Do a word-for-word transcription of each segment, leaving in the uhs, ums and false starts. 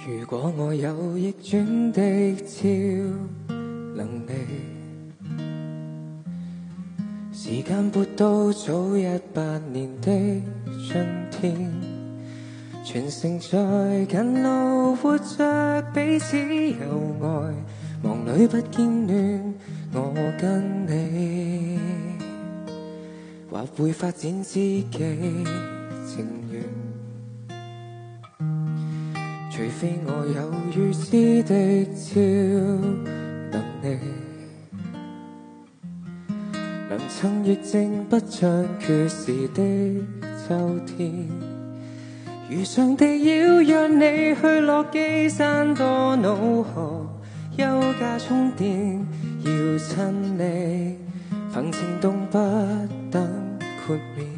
如果我有逆轉的超能力，時間撥到早一百年的春天，全城在近路活着，彼此有愛，忙裏不見暖，我跟你，或會發展知己情緣。除非我有預知的超能力，能趁疫症不像缺時的秋天，如常地要讓你去落基山多瑙河，休假充電要親你，憑情動不等豁免。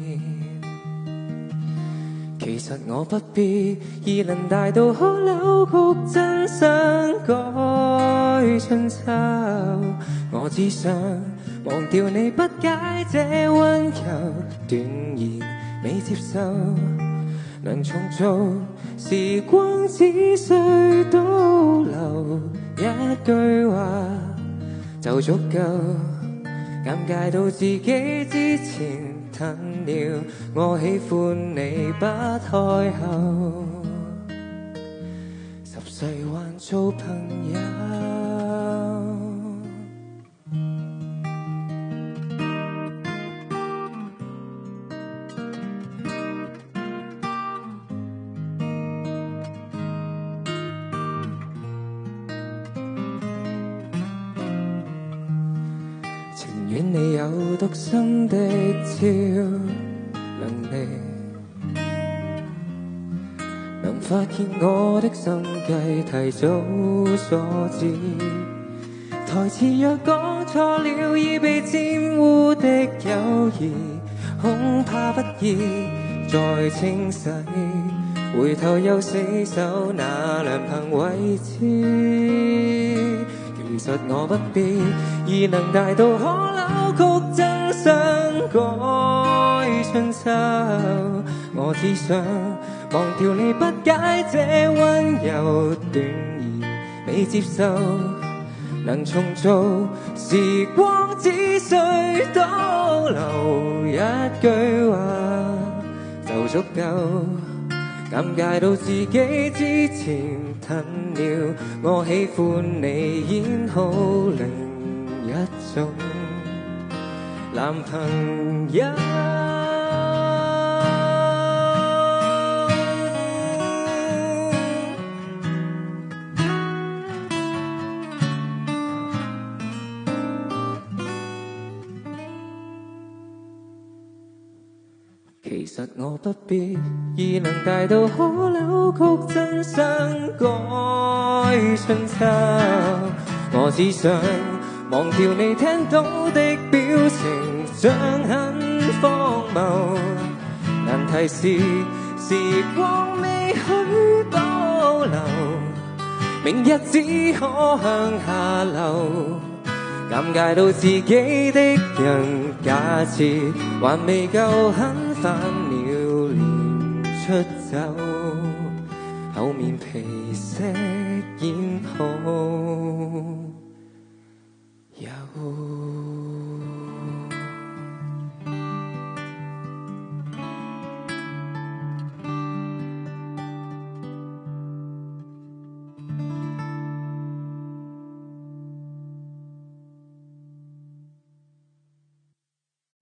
其實我不必異能大到可扭曲真相改春秋，我只想忘掉你不解這溫柔斷言未接受，能重做時光只需倒流一句話就足夠，尷尬到自己之前吞了我喜歡你不開口，十世還做朋友。情願你有獨身的超能力，能發現我的心計，提早所知。台詞若講錯了，已被玷污的友誼，恐怕不易再清洗。回頭又死守那良朋位置。其實我不必異能大到可扭曲真相改春秋，我只想忘掉你不解這溫柔斷言未接受，能重做時光只需倒流一句話就足夠，尷尬到自己之前吞了我喜歡你演好另一種男朋友。其實我不必異能大到可扭曲真相改春秋，我只想忘掉你聽到的表情像很荒謬，難題是時光未許倒流，明日只可向下流，尷尬到自己的人假設還未夠狠，翻了臉出走，厚面皮飾演好。